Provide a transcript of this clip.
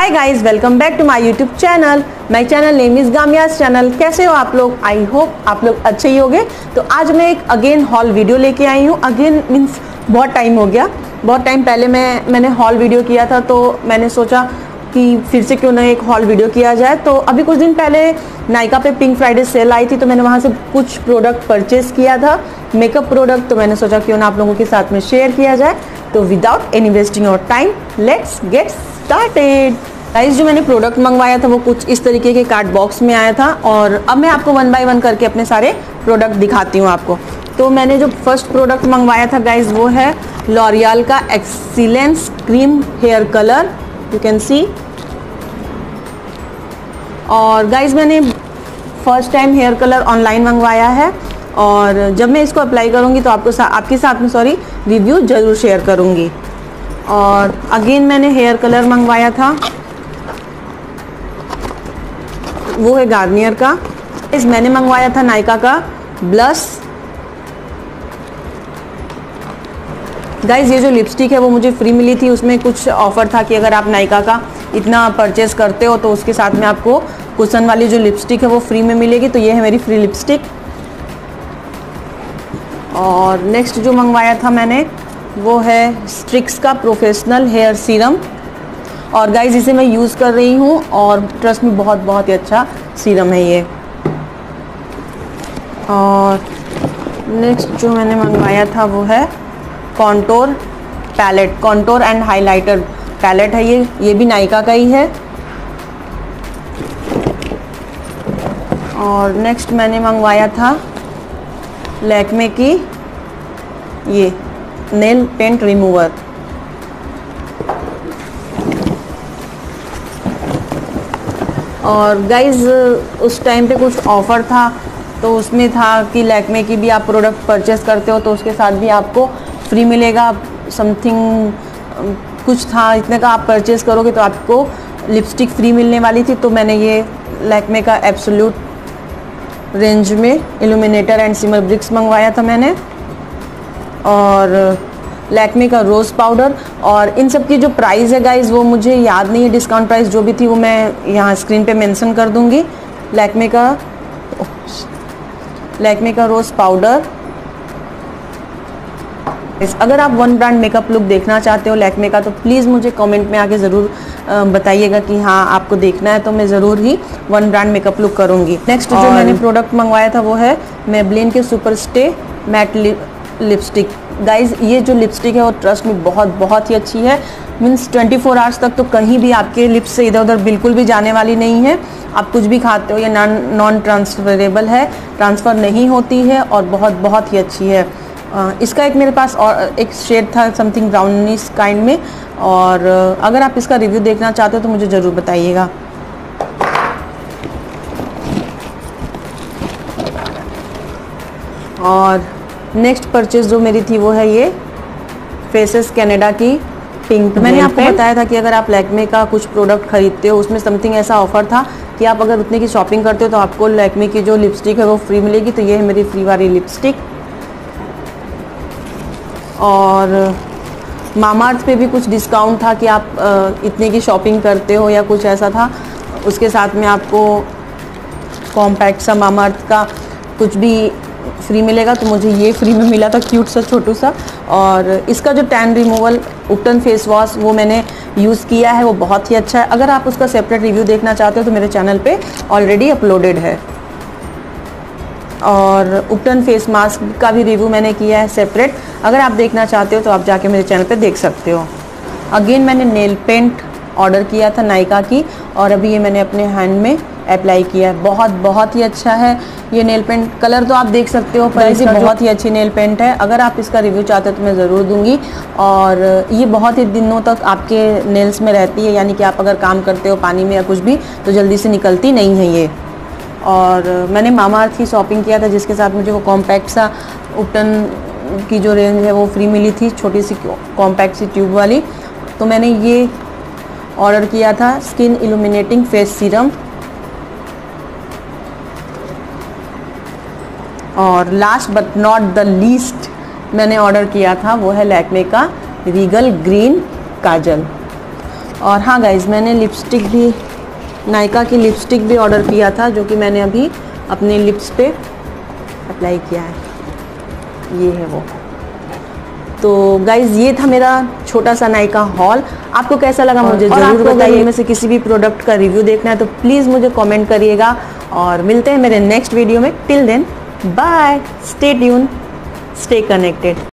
Hi guys, welcome back to my YouTube channel. My channel name is गामियास channel. कैसे हो आप लोग? आई होप आप लोग अच्छे ही होंगे। तो आज मैं एक अगेन हॉल वीडियो लेके आई हूँ। अगेन मीन्स बहुत टाइम हो गया, बहुत टाइम पहले मैंने हॉल वीडियो किया था, तो मैंने सोचा कि फिर से क्यों ना एक हॉल वीडियो किया जाए। तो अभी कुछ दिन पहले नायका पे पिंक फ्राइडे सेल आई थी, तो मैंने वहाँ से कुछ प्रोडक्ट परचेज किया था, मेकअप प्रोडक्ट। तो मैंने सोचा क्यों ना आप लोगों के साथ में शेयर किया जाए। तो without any wasting of time let's get started. Guys, जो मैंने प्रोडक्ट मंगवाया था वो कुछ इस तरीके के कार्ड बॉक्स में आया था, और अब मैं आपको वन बाय वन करके अपने सारे प्रोडक्ट दिखाती हूँ आपको। तो मैंने जो फर्स्ट प्रोडक्ट मंगवाया था गाइस, वो है लॉरियल का excellence cream hair colour, you can see. और गाइस, मैंने first time hair colour online मंगवाया है, और जब मैं इसको अप्लाई करूँगी तो आपके साथ में रिव्यू ज़रूर शेयर करूँगी। और अगेन मैंने हेयर कलर मंगवाया था, वो है गार्नियर का। मैंने मंगवाया था नायका का ब्लश। गाइज, ये जो लिपस्टिक है वो मुझे फ्री मिली थी। उसमें कुछ ऑफर था कि अगर आप नायका का इतना परचेज करते हो तो उसके साथ में आपको कुशन वाली जो लिपस्टिक है वो फ्री में मिलेगी। तो ये है मेरी फ्री लिपस्टिक। और नेक्स्ट जो मंगवाया था मैंने वो है स्ट्रिक्स का प्रोफेशनल हेयर सीरम। और गाइज, इसे मैं यूज़ कर रही हूँ और ट्रस्ट में बहुत ही अच्छा सीरम है ये। और नेक्स्ट जो मैंने मंगवाया था वो है contour palette, contour and highlighter palette है ये भी नायका का ही है। और नेक्स्ट मैंने मंगवाया था लैक्मे की ये नेल पेंट रिमूवर। और गाइज, उस टाइम पे कुछ ऑफ़र था, तो उसमें था कि लैक्मे की भी आप प्रोडक्ट परचेस करते हो तो उसके साथ भी आपको फ्री मिलेगा समथिंग, कुछ था इतने का आप परचेस करोगे तो आपको लिपस्टिक फ्री मिलने वाली थी। तो मैंने ये लैक्मे का एब्सोल्यूट रेंज में इल्यूमिनेटर एंड सिमर ब्रिक्स मंगवाया था मैंने। और लैक्मे का रोज़ पाउडर। और इन सब की जो प्राइस है गाइज वो मुझे याद नहीं है, डिस्काउंट प्राइस जो भी थी वो मैं यहाँ स्क्रीन पे मेंशन कर दूँगी। लैक्मे का रोज़ पाउडर। अगर आप वन ब्रांड मेकअप लुक देखना चाहते हो लैक्मे का तो प्लीज़ मुझे कमेंट में आके ज़रूर बताइएगा कि हाँ आपको देखना है, तो मैं ज़रूर ही वन ब्रांड मेकअप लुक करूँगी। नेक्स्ट जो मैंने प्रोडक्ट मंगवाया था वो है मेबलिन के super stay matte lipstick. Guys, ये जो लिपस्टिक है वो ट्रस्ट में बहुत ही अच्छी है। मीन्स 24 आवर्स तक तो कहीं भी आपके लिप्स से इधर उधर बिल्कुल भी जाने वाली नहीं है। आप कुछ भी खाते हो ये नॉन ट्रांसफरेबल है, ट्रांसफ़र नहीं होती है, और बहुत ही अच्छी है। इसका एक मेरे पास और एक शेड था समथिंग ब्राउनिश काइंड में। और अगर आप इसका रिव्यू देखना चाहते हो तो मुझे ज़रूर बताइएगा। और नेक्स्ट परचेज जो मेरी थी वो है ये फेसेस कनाडा की पिंक। मैंने आपको बताया था कि अगर आप लैक्मे का कुछ प्रोडक्ट खरीदते हो उसमें समथिंग ऐसा ऑफर था कि आप अगर उतने की शॉपिंग करते हो तो आपको लैक्मे की जो लिपस्टिक है वो फ्री मिलेगी। तो ये है मेरी फ्री वाली लिपस्टिक। और मामाअर्थ पे भी कुछ डिस्काउंट था कि आप इतने की शॉपिंग करते हो या कुछ ऐसा था, उसके साथ में आपको कॉम्पैक्ट सा मामाअर्थ का कुछ भी फ्री मिलेगा। तो मुझे ये फ्री में मिला था, क्यूट सा छोटू सा। और इसका जो टैन रिमूवल उपटन फेस वॉश वो मैंने यूज़ किया है, वो बहुत ही अच्छा है। अगर आप उसका सेपरेट रिव्यू देखना चाहते हो तो मेरे चैनल पे ऑलरेडी अपलोडेड है। और उपटन फेस मास्क का भी रिव्यू मैंने किया है सेपरेट, अगर आप देखना चाहते हो तो आप जाके मेरे चैनल पे देख सकते हो। अगेन मैंने नेल पेंट ऑर्डर किया था नायका की, और अभी ये मैंने अपने हैंड में अप्लाई किया है। बहुत ही अच्छा है ये नेल पेंट। कलर तो आप देख सकते हो, पर ये बहुत ही अच्छी नेल पेंट है। अगर आप इसका रिव्यू चाहते हो तो मैं ज़रूर दूंगी। और ये बहुत ही दिनों तक आपके नेल्स में रहती है, यानी कि आप अगर काम करते हो पानी में या कुछ भी तो जल्दी से निकलती नहीं है ये। और मैंने मामाअर्थ की शॉपिंग किया था जिसके साथ मुझे वो कॉम्पैक्ट सा उपटन की जो रेंज है वो फ्री मिली थी, छोटी सी कॉम्पैक्ट सी ट्यूब वाली। तो मैंने ये ऑर्डर किया था स्किन इल्यूमिनेटिंग फेस सीरम। और last but not the least मैंने ऑर्डर किया था वो है लैक्मे का रीगल ग्रीन काजल। और हाँ गाइज, मैंने लिपस्टिक भी, नायका की लिपस्टिक भी ऑर्डर किया था, जो कि मैंने अभी अपने लिप्स पे अप्लाई किया है। ये है वो। तो गाइज ये था मेरा छोटा सा नायका हॉल। आपको कैसा लगा मुझे जरूर बताइए। में से किसी भी प्रोडक्ट का रिव्यू देखना है तो प्लीज़ मुझे कमेंट करिएगा, और मिलते हैं मेरे नेक्स्ट वीडियो में। Till then bye, stay tune, stay connected.